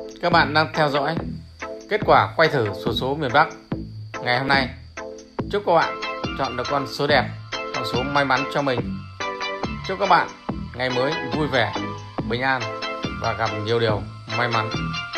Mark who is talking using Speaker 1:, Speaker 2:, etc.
Speaker 1: Các bạn đang theo dõi kết quả quay thử xổ số miền Bắc ngày hôm nay. Chúc các bạn chọn được con số đẹp, con số may mắn cho mình. Chúc các bạn ngày mới vui vẻ, bình an và gặp nhiều điều may mắn.